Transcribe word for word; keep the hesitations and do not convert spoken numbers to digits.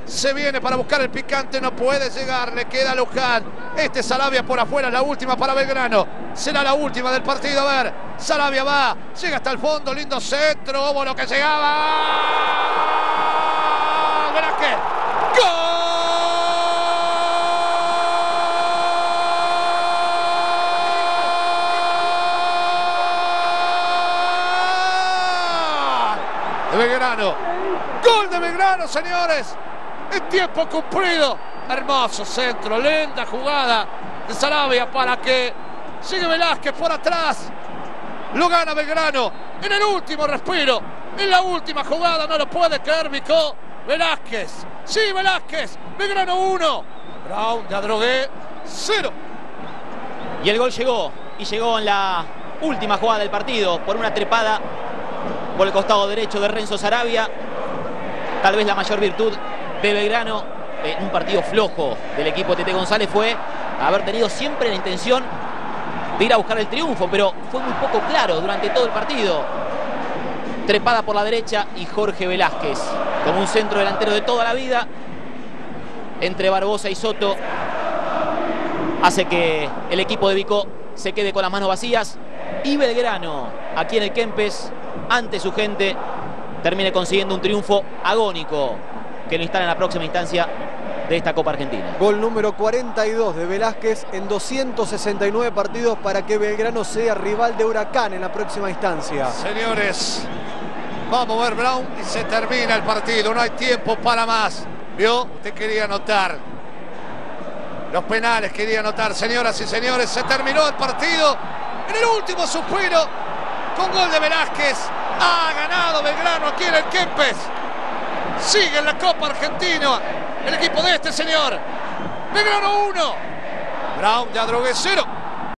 Se viene para buscar el picante, no puede llegar, le queda a Luján. Este Sarabia por afuera, la última para Belgrano. Será la última del partido, a ver. Sarabia va, llega hasta el fondo, lindo centro, como lo que llegaba. Velázquez. ¡Gol! De Belgrano. Gol de Belgrano, señores. En tiempo cumplido. Hermoso centro, linda jugada de Sarabia para que sigue Velázquez por atrás. Lo gana Belgrano en el último respiro. En la última jugada, no lo puede creer Vicó. Velázquez, sí, Velázquez. Belgrano uno. Brown de Adrogué cero. Y el gol llegó. Y llegó en la última jugada del partido por una trepada por el costado derecho de Renzo Sarabia. Tal vez la mayor virtud de Belgrano en un partido flojo del equipo Tete González fue haber tenido siempre la intención de ir a buscar el triunfo, pero fue muy poco claro durante todo el partido. Trepada por la derecha y Jorge Velázquez, como un centro delantero de toda la vida, entre Barbosa y Soto, hace que el equipo de Vicó se quede con las manos vacías y Belgrano, aquí en el Kempes, ante su gente, termine consiguiendo un triunfo agónico que lo instala en la próxima instancia de esta Copa Argentina. Gol número cuarenta y dos de Velázquez en doscientos sesenta y nueve partidos para que Belgrano sea rival de Huracán en la próxima instancia. Señores, vamos a ver Brown y se termina el partido. No hay tiempo para más. ¿Vio? Usted quería anotar. Los penales quería anotar. Señoras y señores, se terminó el partido en el último suspiro con gol de Velázquez. Ha ganado Belgrano aquí en el Kempes. Sigue en la Copa Argentina el equipo de este señor. Belgrano uno. Brown de Adrogué cero.